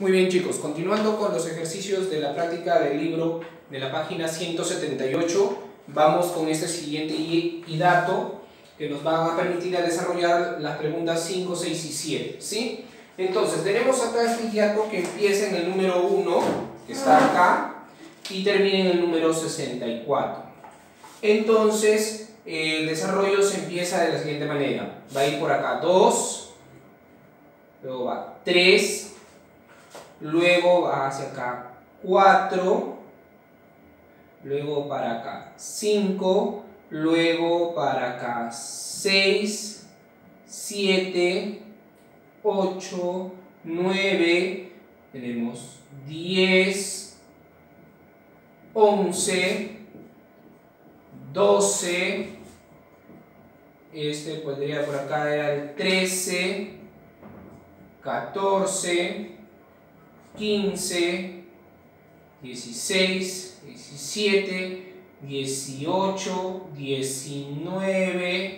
Muy bien, chicos, continuando con los ejercicios de la práctica del libro de la página 178, vamos con este siguiente dato que nos va a permitir desarrollar las preguntas 5, 6 y 7, ¿sí? Entonces, tenemos acá este dato que empieza en el número 1, que está acá, y termina en el número 64. Entonces, el desarrollo se empieza de la siguiente manera. Va a ir por acá 2, luego va 3, luego va hacia acá 4, luego para acá 5, luego para acá 6, 7, 8, 9, tenemos 10, 11, 12, este podría por acá era el 13, 14, 15, 16, 17, 18, 19,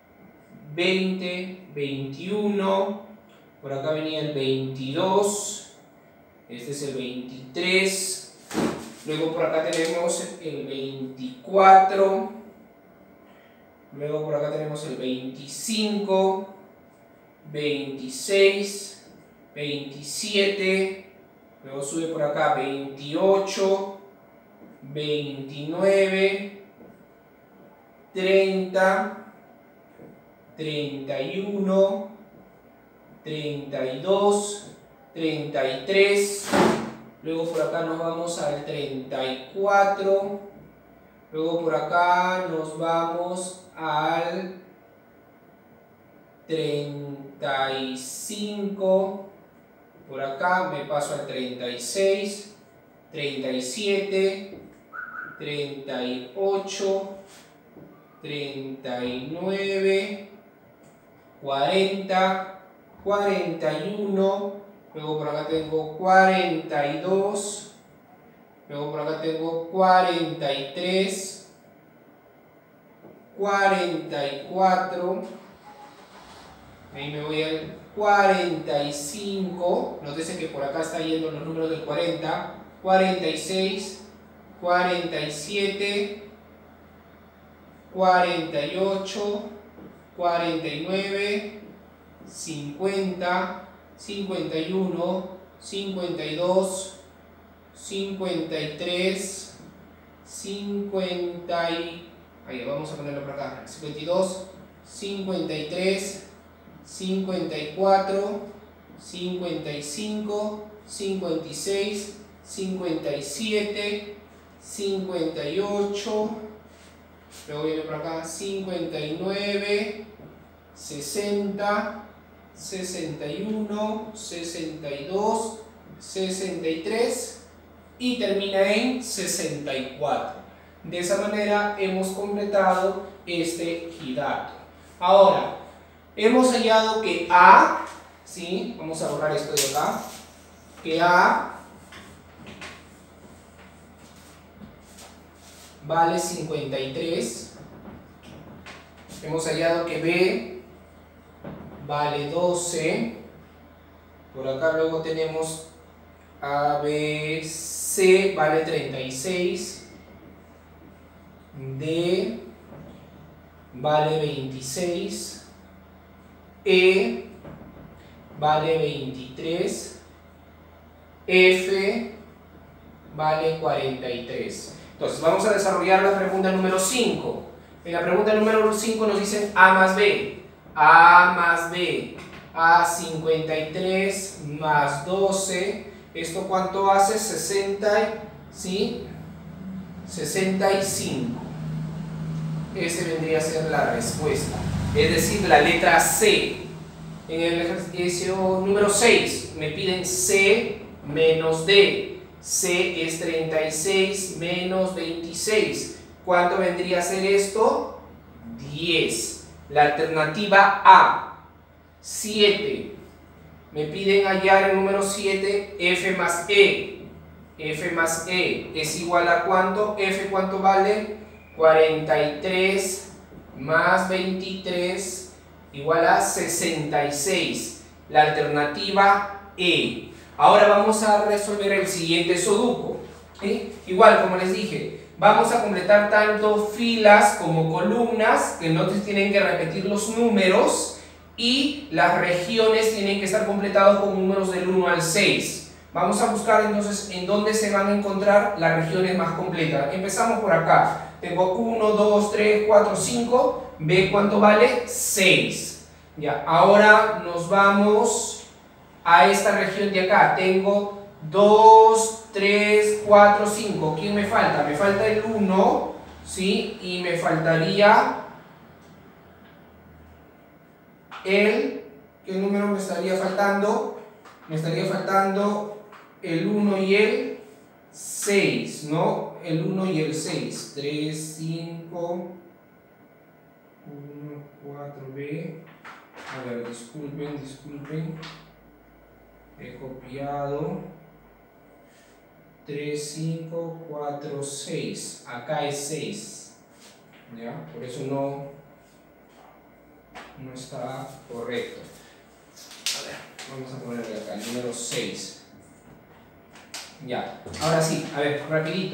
20, 21, por acá venía el 22, este es el 23, luego por acá tenemos el 24, luego por acá tenemos el 25, 26, 27, luego sube por acá 28, 29, 30, 31, 32, 33, luego por acá nos vamos al 34, luego por acá nos vamos al 35, por acá me paso al 36, 37, 38, 39, 40, 41, luego por acá tengo 42, luego por acá tengo 43, 44, ahí me voy al 45, nótese que por acá está yendo los números del 40, 46, 47, 48, 49, 50, 51, 52, 53, 50 y... ahí vamos a ponerlo por acá, 52, 53, 54, 55, 56, 57, 58, luego viene por acá 59, 60, 61, 62, 63 y termina en 64. De esa manera hemos completado este dato. Ahora, hemos hallado que A, ¿sí? Vamos a borrar esto de acá, que A vale 53, hemos hallado que B vale 12, por acá luego tenemos A, B, C vale 36, D vale 26, E vale 23, F vale 43. Entonces vamos a desarrollar la pregunta número 5. En la pregunta número 5 nos dicen A más B, A más B, A 53 más 12, ¿esto cuánto hace? 60, ¿sí? 65. Ese vendría a ser la respuesta, es decir, la letra C. En el ejercicio número 6 me piden C menos D. C es 36 menos 26. ¿Cuánto vendría a ser esto? 10. La alternativa A. 7. Me piden hallar el número 7, F más E. F más E es igual a ¿cuánto? F ¿cuánto vale? 43 más 23 igual a 66. La alternativa E. Ahora vamos a resolver el siguiente sudoku. ¿Sí? Igual, como les dije, vamos a completar tanto filas como columnas, que no tienen que repetir los números, y las regiones tienen que estar completadas con números del 1 al 6. Vamos a buscar entonces en dónde se van a encontrar las regiones más completas. Empezamos por acá. Tengo 1, 2, 3, 4, 5. ¿Ve cuánto vale? 6. Ya, ahora nos vamos a esta región de acá. Tengo 2, 3, 4, 5. ¿Quién me falta? Me falta el 1, ¿sí? Y me faltaría ¿qué número me estaría faltando? Me estaría faltando el 1 y el 6, ¿no? El 1 y el 6. 3, 5, 1, 4B. A ver, disculpen. He copiado. 3, 5, 4, 6. Acá es 6. ¿Ya? Por eso no está correcto. A ver, vamos a ponerle acá el número 6. Ya, ahora sí, a ver, rapidito.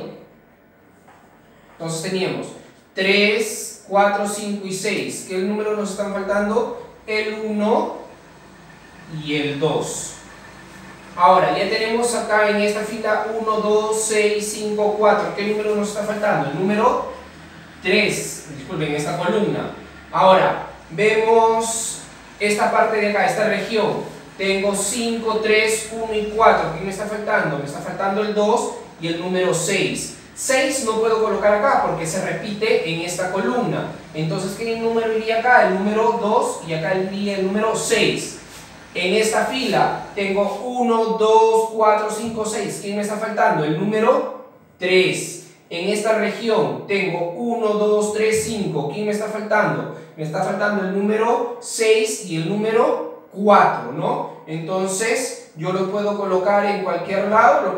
Entonces teníamos 3, 4, 5 y 6. ¿Qué números nos están faltando? El 1 y el 2. Ahora, ya tenemos acá en esta fila 1, 2, 6, 5, 4. ¿Qué número nos está faltando? El número 3, disculpen, esta columna. Ahora, vemos esta parte de acá, esta región. Tengo 5, 3, 1 y 4. ¿Qué me está faltando? Me está faltando el 2 y el número 6. 6 no puedo colocar acá porque se repite en esta columna. Entonces, ¿qué número iría acá? El número 2 y acá iría el número 6. En esta fila tengo 1, 2, 4, 5, 6. ¿Quién me está faltando? El número 3. En esta región tengo 1, 2, 3, 5. ¿Quién me está faltando? Me está faltando el número 6 y el número 4, ¿no? Entonces, yo lo puedo colocar en cualquier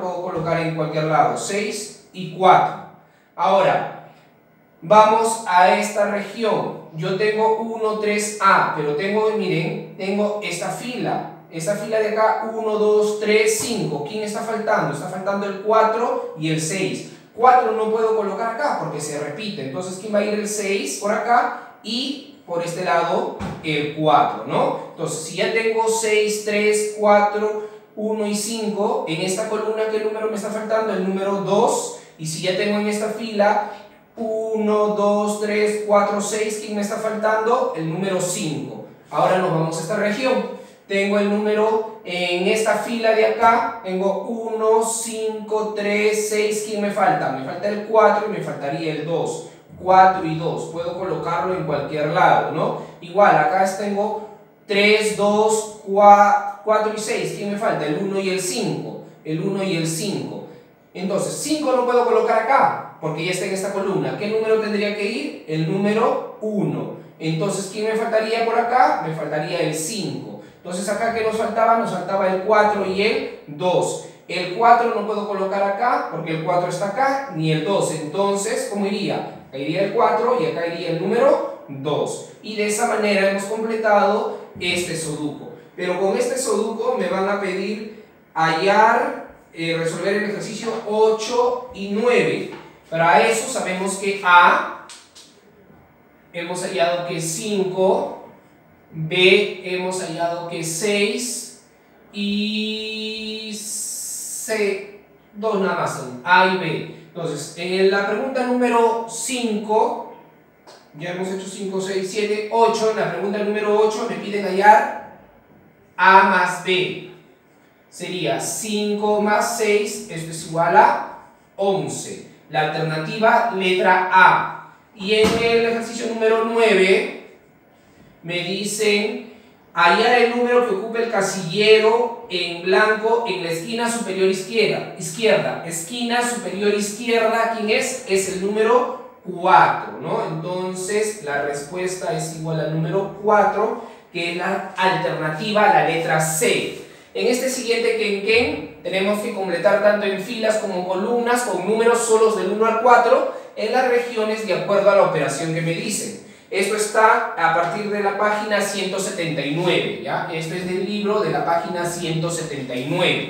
lado, 6 y 4. Ahora, vamos a esta región. Yo tengo 1, 3A, pero miren, tengo esta fila de acá, 1, 2, 3, 5. ¿Quién está faltando? Está faltando el 4 y el 6. 4 no puedo colocar acá porque se repite. Entonces, ¿quién va a ir el 6 por acá? Y por este lado el 4, ¿no? Entonces, si ya tengo 6, 3, 4, 1 y 5, en esta columna, ¿qué número me está faltando? El número 2. Y si ya tengo en esta fila 1, 2, 3, 4, 6, ¿quién me está faltando? El número 5. Ahora nos vamos a esta región. Tengo el número en esta fila de acá, tengo 1, 5, 3, 6, ¿quién me falta? Me falta el 4 y me faltaría el 2. 4 y 2, puedo colocarlo en cualquier lado, ¿no? Igual, acá tengo 3, 2, 4 y 6, ¿quién me falta? El 1 y el 5, el 1 y el 5. Entonces, 5 no puedo colocar acá, porque ya está en esta columna. ¿Qué número tendría que ir? El número 1. Entonces, ¿quién me faltaría por acá? Me faltaría el 5. Entonces, acá, ¿qué nos faltaba? Nos faltaba el 4 y el 2. El 4 no puedo colocar acá, porque el 4 está acá, ni el 2. Entonces, ¿cómo iría? Acá iría el 4 y acá iría el número 2. Y de esa manera hemos completado este sudoku. Pero con este sudoku me van a pedir resolver el ejercicio 8 y 9. Para eso sabemos que A, hemos hallado que es 5, B, hemos hallado que es 6 y C, 2 nada más son, A y B. Entonces, en la pregunta número 5, ya hemos hecho 5, 6, 7, 8. En la pregunta número 8 me piden hallar A más B. Sería 5 más 6, esto es igual a 11. La alternativa, letra A. Y en el ejercicio número 9, me dicen hallar el número que ocupa el casillero en blanco en la esquina superior izquierda. Esquina superior izquierda, ¿quién es? Es el número 4, ¿no? Entonces, la respuesta es igual al número 4, que es la alternativa a la letra C. En este siguiente quenquén tenemos que completar tanto en filas como columnas con números solos del 1 al 4 en las regiones de acuerdo a la operación que me dicen. Esto está a partir de la página 179, ¿ya? Esto es del libro de la página 179.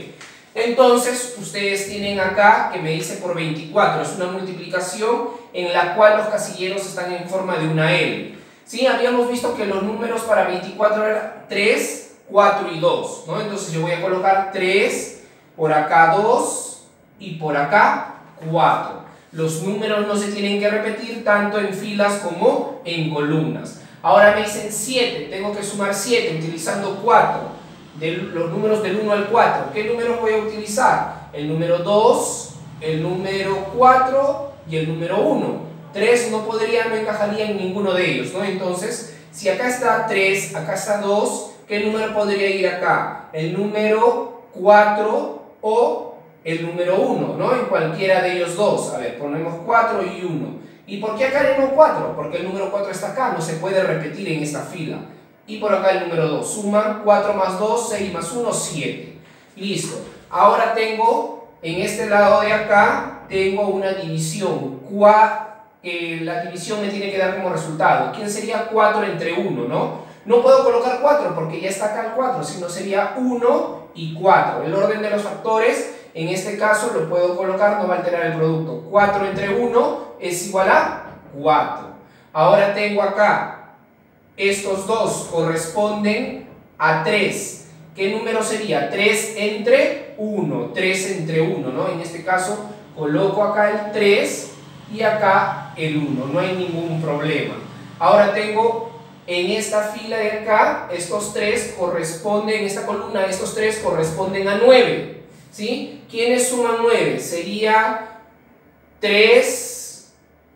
Entonces, ustedes tienen acá que me dice por 24, es una multiplicación en la cual los casilleros están en forma de una L. ¿Sí? Habíamos visto que los números para 24 eran 3, 4 y 2, ¿no? Entonces yo voy a colocar 3, por acá 2 y por acá 4. Los números no se tienen que repetir tanto en filas como en columnas. Ahora me dicen 7, tengo que sumar 7 utilizando 4. Los números del 1 al 4. ¿Qué números voy a utilizar? El número 2, el número 4 y el número 1. 3 no encajaría en ninguno de ellos, ¿no? Entonces, si acá está 3, acá está 2, ¿qué número podría ir acá? El número 4 o el número 1, ¿no? En cualquiera de ellos dos. A ver, ponemos 4 y 1. ¿Y por qué acá no 4? Porque el número 4 está acá, no se puede repetir en esta fila. Y por acá el número 2. Suman 4 más 2, 6 más 1, 7. Listo. Ahora tengo, en este lado de acá, tengo una división. La división me tiene que dar como resultado. ¿Quién sería 4 entre 1, no? No puedo colocar 4 porque ya está acá el 4, sino sería 1 y 4. El orden de los factores, en este caso, lo puedo colocar, no va a alterar el producto. 4 entre 1 es igual a 4. Ahora tengo acá, estos dos corresponden a 3. ¿Qué número sería? 3 entre 1. 3 entre 1, ¿no? En este caso, coloco acá el 3 y acá el 1. No hay ningún problema. Ahora tengo en esta fila de acá, estos 3 corresponden, en esta columna, estos 3 corresponden a 9. ¿Sí? ¿Quiénes suman 9? Sería 3,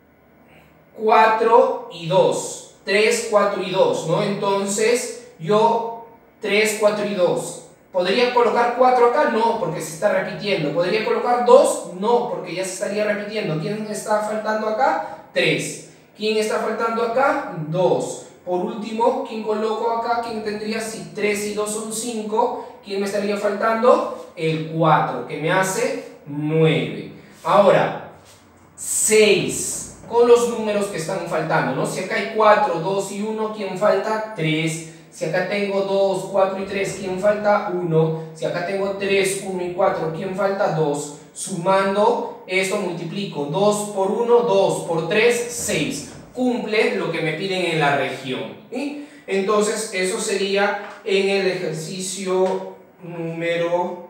4 y 2. 3, 4 y 2, ¿no? Entonces, yo 3, 4 y 2. ¿Podría colocar 4 acá? No, porque se está repitiendo. ¿Podría colocar 2? No, porque ya se estaría repitiendo. ¿Quién está faltando acá? 3. ¿Quién está faltando acá? 2. Por último, ¿quién coloco acá? ¿Quién tendría? Si 3 y 2 son 5, ¿quién me estaría faltando? El 4, que me hace 9. Ahora, 6. Con los números que están faltando, ¿no? Si acá hay 4, 2 y 1, ¿quién falta? 3. Si acá tengo 2, 4 y 3, ¿quién falta? 1. Si acá tengo 3, 1 y 4, ¿quién falta? 2. Sumando esto multiplico 2 por 1, 2 por 3, 6. Cumple lo que me piden en la región. ¿Sí? Entonces, eso sería en el ejercicio número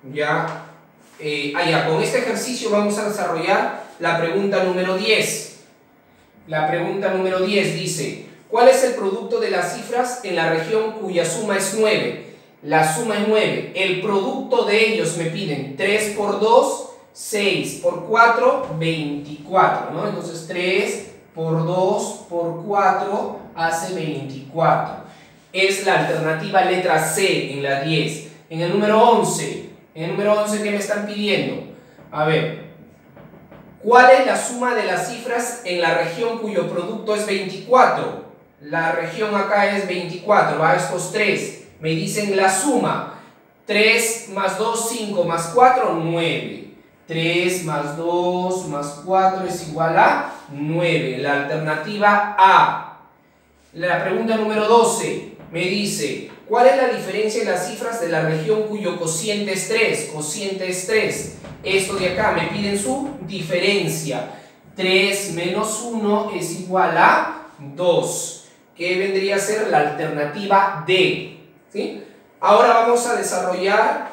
con este ejercicio vamos a desarrollar la pregunta número 10. La pregunta número 10 dice: ¿cuál es el producto de las cifras en la región cuya suma es 9? La suma es 9. El producto de ellos me piden 3 por 2, 6 por 4, 24, ¿no? Entonces 3 por 2 por 4 hace 24. Es la alternativa letra C en la 10. En el número 11, ¿qué me están pidiendo? A ver, ¿cuál es la suma de las cifras en la región cuyo producto es 24? La región acá es 24, va a estos 3. Me dicen la suma. 3 más 2, 5 más 4, 9. 3 más 2 más 4 es igual a 9. La alternativa A. La pregunta número 12 me dice: ¿cuál es la diferencia en las cifras de la región cuyo cociente es 3? Cociente es 3. Esto de acá me piden su diferencia. 3 menos 1 es igual a 2. ¿Qué vendría a ser la alternativa D? ¿Sí? Ahora vamos a desarrollar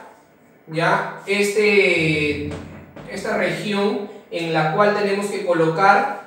ya esta región en la cual tenemos que colocar